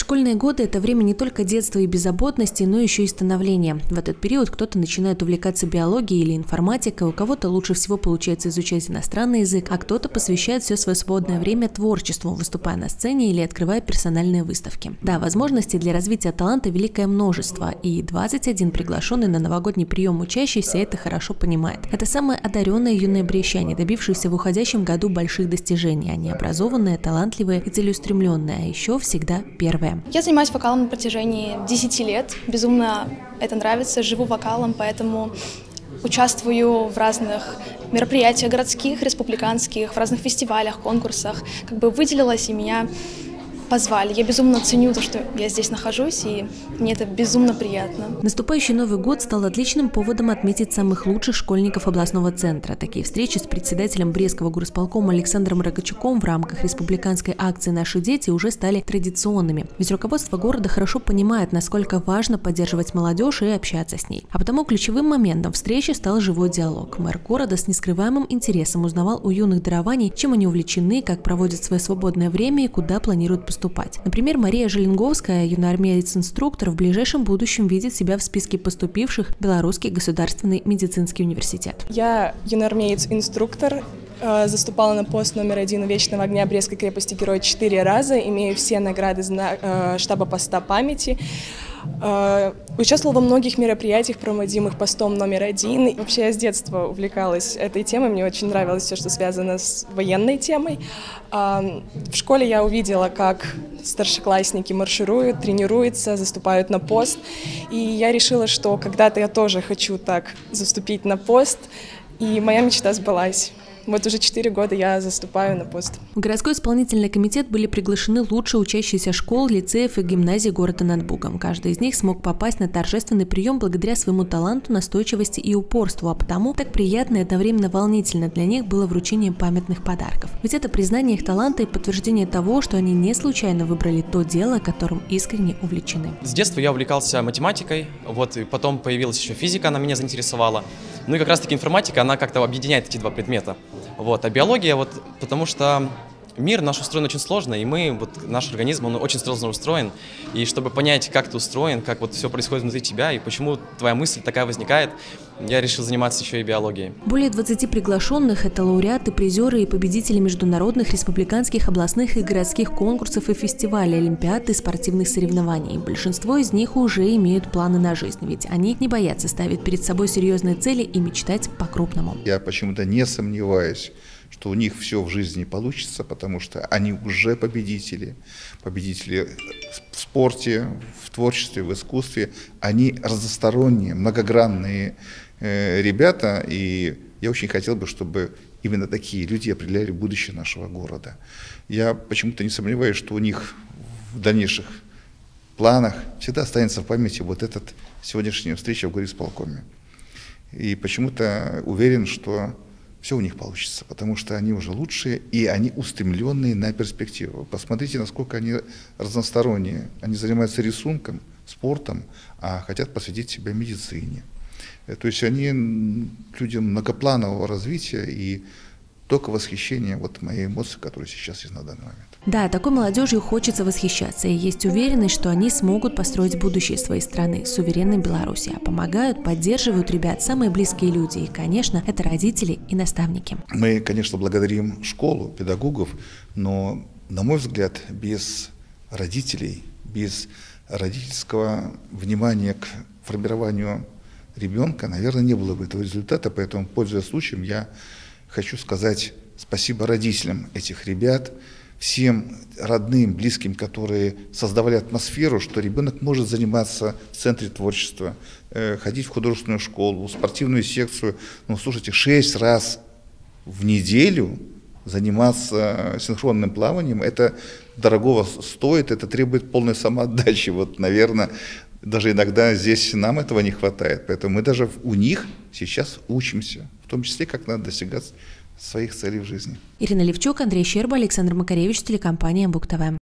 Школьные годы – это время не только детства и беззаботности, но еще и становления. В этот период кто-то начинает увлекаться биологией или информатикой, у кого-то лучше всего получается изучать иностранный язык, а кто-то посвящает все свое свободное время творчеству, выступая на сцене или открывая персональные выставки. Да, возможностей для развития таланта великое множество, и 21 приглашенный на новогодний прием учащийся это хорошо понимает. Это самые одаренные юные брещане, добившиеся в уходящем году больших достижений. Они образованные, талантливые и целеустремленные, а еще всегда первые. Я занимаюсь вокалом на протяжении 10 лет. Безумно это нравится, живу вокалом, поэтому участвую в разных мероприятиях городских, республиканских, в разных фестивалях, конкурсах. Выделилась, и меня позвали. Я безумно ценю то, что я здесь нахожусь, и мне это безумно приятно. Наступающий Новый год стал отличным поводом отметить самых лучших школьников областного центра. Такие встречи с председателем Брестского горосполкома Александром Рогачуком в рамках республиканской акции «Наши дети» уже стали традиционными. Ведь руководство города хорошо понимает, насколько важно поддерживать молодежь и общаться с ней. А потому ключевым моментом встречи стал живой диалог. Мэр города с нескрываемым интересом узнавал у юных дарований, чем они увлечены, как проводят свое свободное время и куда планируют поступать. Например, Мария Желенговская, юноармеец-инструктор, в ближайшем будущем видит себя в списке поступивших в Белорусский государственный медицинский университет. Я юноармеец-инструктор, заступала на пост номер 1 Вечного огня Брестской крепости Герой 4 раза, имею все награды штаба поста памяти. Участвовала во многих мероприятиях, проводимых постом номер 1. Вообще я с детства увлекалась этой темой, мне очень нравилось все, что связано с военной темой. В школе я увидела, как старшеклассники маршируют, тренируются, заступают на пост. И я решила, что когда-то я тоже хочу так заступить на пост, и моя мечта сбылась. Вот уже 4 года я заступаю на пост. В городской исполнительный комитет были приглашены лучшие учащиеся школ, лицеев и гимназий города над Бугом. Каждый из них смог попасть на торжественный прием благодаря своему таланту, настойчивости и упорству, а потому так приятно и одновременно волнительно для них было вручение памятных подарков. Ведь это признание их таланта и подтверждение того, что они не случайно выбрали то дело, которым искренне увлечены. С детства я увлекался математикой, и потом появилась еще физика, она меня заинтересовала. Ну и как раз-таки информатика, она как-то объединяет эти два предмета. А биология, потому что мир наш устроен очень сложно, и наш организм, он очень сложно устроен. И чтобы понять, как ты устроен, как все происходит внутри тебя, и почему твоя мысль такая возникает, я решил заниматься еще и биологией. Более 20 приглашенных – это лауреаты, призеры и победители международных, республиканских, областных и городских конкурсов и фестивалей, олимпиад и спортивных соревнований. Большинство из них уже имеют планы на жизнь, ведь они не боятся ставить перед собой серьезные цели и мечтать по-крупному. Я почему-то не сомневаюсь, что у них все в жизни получится, потому что они уже победители в спорте, в творчестве, в искусстве. Они разносторонние, многогранные ребята, и я очень хотел бы, чтобы именно такие люди определяли будущее нашего города. Я почему-то не сомневаюсь, что у них в дальнейших планах всегда останется в памяти вот эта сегодняшняя встреча в горисполкоме. И почему-то уверен, что все у них получится, потому что они уже лучшие, и они устремленные на перспективу. Посмотрите, насколько они разносторонние. Они занимаются рисунком, спортом, а хотят посвятить себя медицине. То есть они люди многопланового развития, и только восхищение, мои эмоции, которые сейчас есть на данный момент. Да, такой молодежью хочется восхищаться, и есть уверенность, что они смогут построить будущее своей страны, суверенной Беларуси. А помогают, поддерживают ребят самые близкие люди, и, конечно, это родители и наставники. Мы, конечно, благодарим школу, педагогов, но, на мой взгляд, без родителей, без родительского внимания к формированию ребенка, наверное, не было бы этого результата. Поэтому, пользуясь случаем, я хочу сказать спасибо родителям этих ребят, всем родным, близким, которые создавали атмосферу, что ребенок может заниматься в центре творчества, ходить в художественную школу, в спортивную секцию. Слушайте, 6 раз в неделю заниматься синхронным плаванием, это дорогого стоит, это требует полной самоотдачи. Наверное, даже иногда здесь нам этого не хватает. Поэтому мы даже у них сейчас учимся, в том числе, как надо достигать своих целей в жизни. Ирина Левчук, Андрей Щерба, Александр Макаревич, телекомпания Буг ТВ.